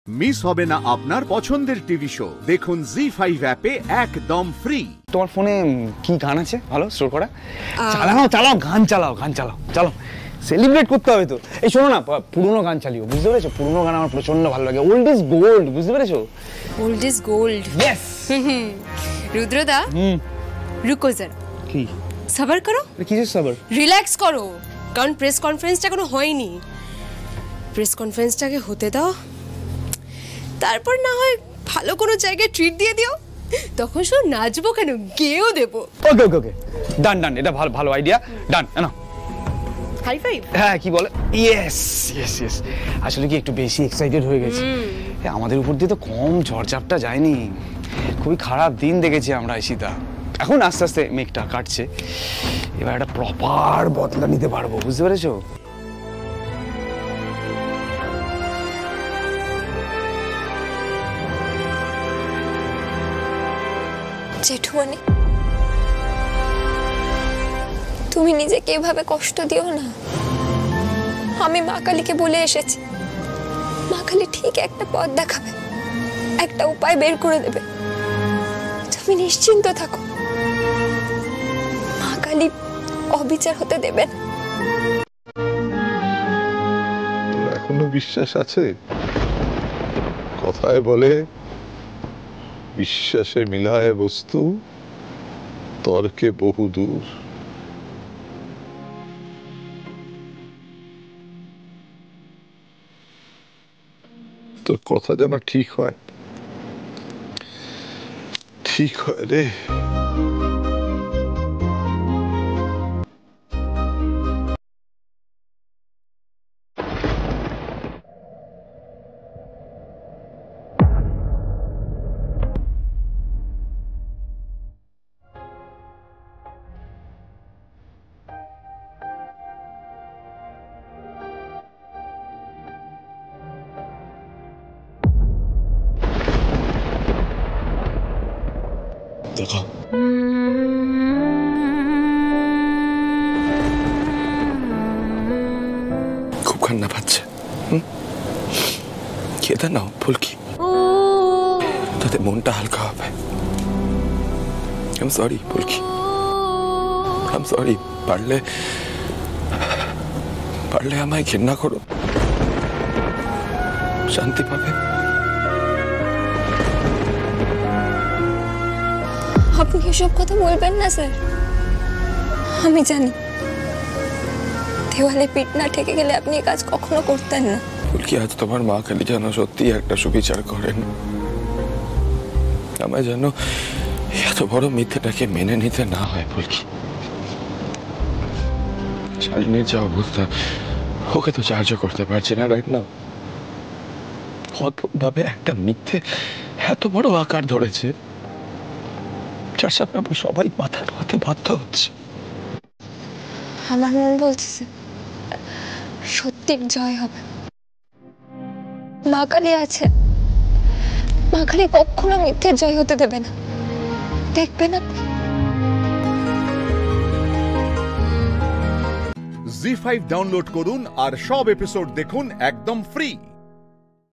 Miss হবে না আপনার পছন্দের টিভি শো। দেখুন জি5 অ্যাপে একদম ফ্রি। তোমার ফোনে কি গান আছে ভালো স্টোর করা? চালাও গান চালাও সেলিব্রেট করতে হবে তো। এই শোনো না, পুরোনো গান চালিও, বুঝতে পেরেছো? পুরোনো গান আমার প্রচন্ড ভালো লাগে। ওল্ড ইজ গোল্ড, বুঝতে পেরেছো? Old is gold, yes. রুদ্রদা রুকো যারা, কি সবার করো? কিসের সবার? রিল্যাক্স করো, কারণ প্রেস কনফারেন্সটা এখনো হয়নি। প্রেস কনফারেন্সটাকে হতে দাও, তারপর না হয় ভালো কোনো জায়গায় ট্রিট দিয়ে দিও, তখন শুধু নাচবো কেন, গেয়েও দেবো। ওকে ডান, এটা ভালো আইডিয়া। ডান না, হাই ফাইভ। হ্যাঁ, কি বলে? ইয়েস। আসলে কি একটু বেশি এক্সাইটেড হয়ে গেছি। আমাদের উপর দিয়ে তো কম ঝড়ঝাপটা যায়নি, খুবই খারাপ দিন দেখেছি আমরা ঈশিতা। এখন আস্তে আস্তে মেঘটা কাটছে, এবার একটা প্রপার বদলা নিতে পারবো, বুঝতে পেরেছো? জেঠুমনি, তুমি নিজেকে এভাবে কষ্ট দিও না। আমি মা কালীকে বলে এসেছি, মা কালী ঠিক একটা পথ দেখাবে, একটা উপায় বের করে দেবে। তুমি নিশ্চিন্ত থাকো, মা কালী অবিচার হতে দেবেন। এখনো বিশ্বাস আছে? কথায় বলে বিশ্বাসে মিলায় বস্তু, তর্কে বহুদূর। তোর কথা যেন ঠিক হয় রে। দেখো, খুব কান্না পাচ্ছে। খেতে নাও ফুলকি, তাতে মনটা হালকা হবে। I'm sorry Phulki, I'm sorry। পারলে আমায় ঘৃণা করো, শান্তি পাবে। আপনি এসব কথা বলবেন না স্যার। আমি জানি দেওয়ালে পিঠ না ঠেকে গেলে আপনি এই কাজ কখনো করতেন না। ফুলকি, আজ তোমার মা কালী যেন সত্যি একটা সুবিচার করেন। আমায় যেন এত বড় মিথ্যেটাকে মেনে নিতে না হয়। ফুলকি, শালিনীর যা অবস্থা, ওকে তো সাহায্য করতে পারছি না রাইট নাও। অদ্ভুত ভাবে একটা মিথ্যে এত বড় আকার ধরেছে, যার সামনে আমরা সবাই মাথা নোয়াতে বাধ্য হচ্ছে। আমার মন বলছে সত্যির জয় হবে। মা কালী আছে, মা কালী কখনো মিথ্যের জয় হতে দেবে না, দেখবেন আপনি। জি5 ডাউনলোড করুন আর সব এপিসোড দেখুন একদম ফ্রি।